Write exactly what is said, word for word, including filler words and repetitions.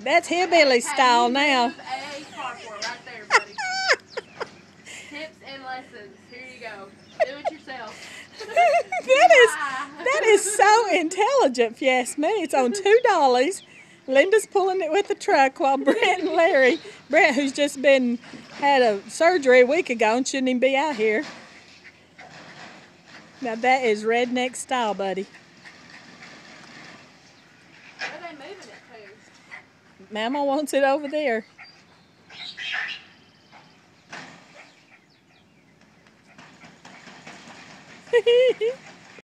That's hillbilly style now. A carport right there, buddy. Tips and lessons. Here you go. Do it yourself. that is that is so intelligent, if you ask me. It's on two dollies. Linda's pulling it with the truck while Brett and Larry, Brett, who's just been had a surgery a week ago and shouldn't even be out here. Now that is redneck style, buddy. Where are they moving it to? Mama wants it over there.